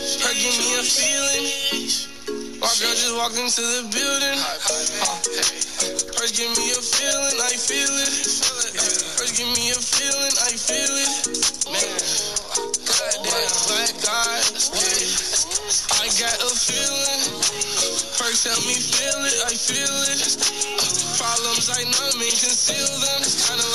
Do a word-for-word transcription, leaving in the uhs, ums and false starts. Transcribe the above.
Her give me a feeling. My girl just walked into the building. Uh, First give me a feeling, I feel it. First give me a feeling, I feel it. Man, goddamn, black guy. I got a feeling. First help me feel it, I feel it. Problems I numb and conceal them. Kinda